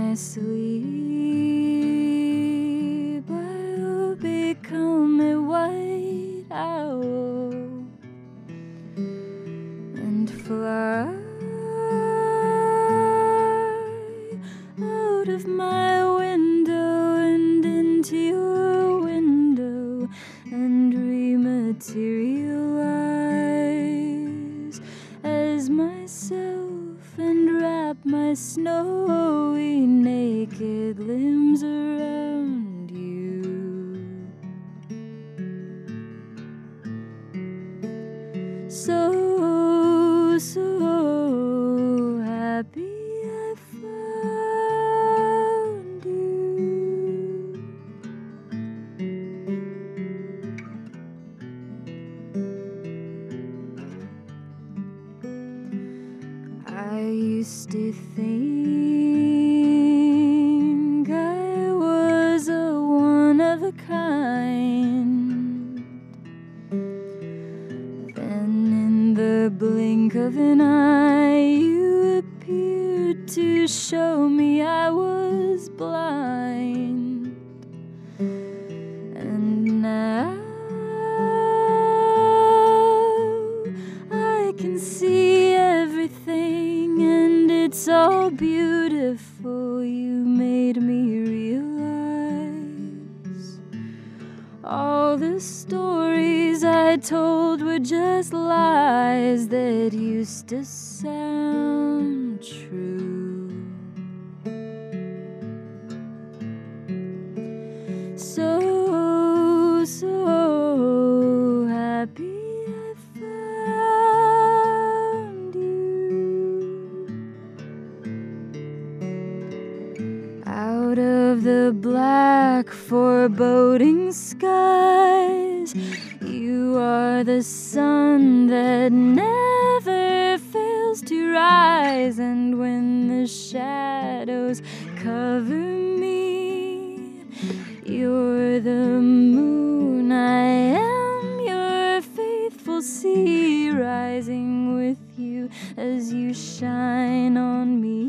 my sleep, I'll become a white owl and fly out of my window and into your window and rematerialize as myself and wrap my snowy naked limbs around you. So happy I found you. I used to think I was a one of a kind. Then in the blink of an eye you appeared to show me I was blind. And now I can see everything and it's all beautiful. You made me realize all the stories I told were just lies that used to sound true. So happy I found you. Out of the black foreboding skies, you are the sun that never fails to rise. And when the shadows cover me, you're the moon, I am your faithful sea, rising with you as you shine on me.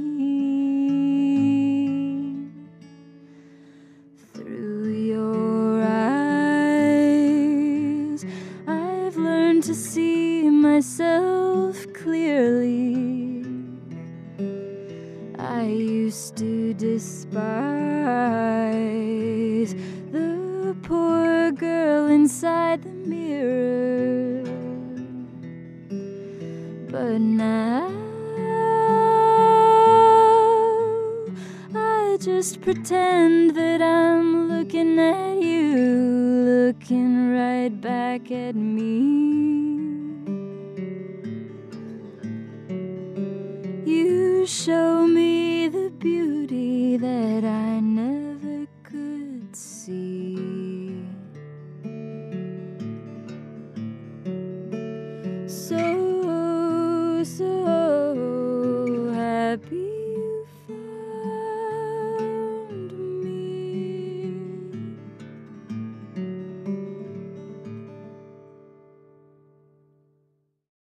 Through your eyes, I've learned to see myself clearly. I used to despise the poor girl inside the mirror, but now I just pretend that I'm looking at you, looking right back at me.